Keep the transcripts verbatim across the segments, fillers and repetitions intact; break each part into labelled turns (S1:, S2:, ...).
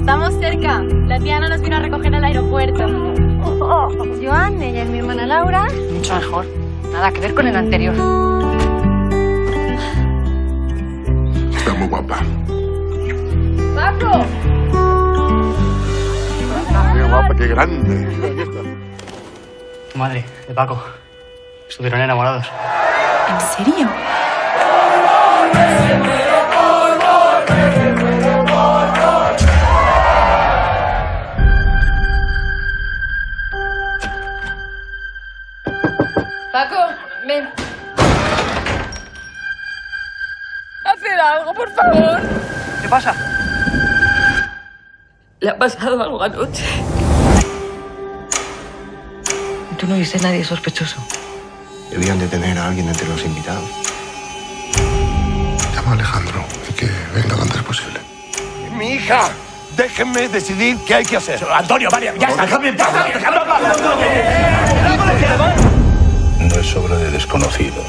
S1: Estamos cerca. La tía Ana nos vino a recoger al aeropuerto.
S2: Oh, oh. Joan, ella es mi hermana Laura.
S3: Mucho mejor. Nada que ver con el anterior.
S4: Está muy guapa.
S1: ¡Paco!
S4: Qué guapa, qué grande.
S5: Madre de Paco. Estuvieron enamorados.
S1: ¿En serio? Paco, ven. Haced algo, por favor.
S5: ¿Qué pasa?
S1: Le ha pasado algo anoche.
S3: ¿Tú no viste a nadie sospechoso?
S6: Debían de tener a alguien entre los invitados.
S4: Llama a Alejandro y que venga lo antes posible.
S7: ¡Mi hija! Déjenme decidir qué hay que hacer.
S8: Antonio, vale, ya está.
S7: ¡Déjame en paz! ¡Déjame en paz!
S8: No es obra de desconocidos.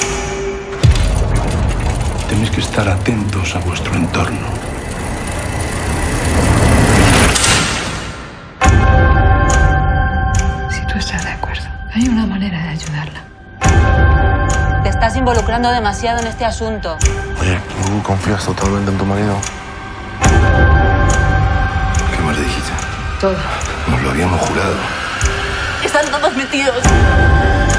S8: Tenéis que estar atentos a vuestro entorno.
S3: Si tú estás de acuerdo, hay una manera de ayudarla.
S9: Te estás involucrando demasiado en este asunto.
S4: Oye, ¿tú confías totalmente en tu marido?
S8: ¿Qué más dijiste?
S3: Todo.
S8: Nos lo habíamos jurado.
S9: Están todos metidos.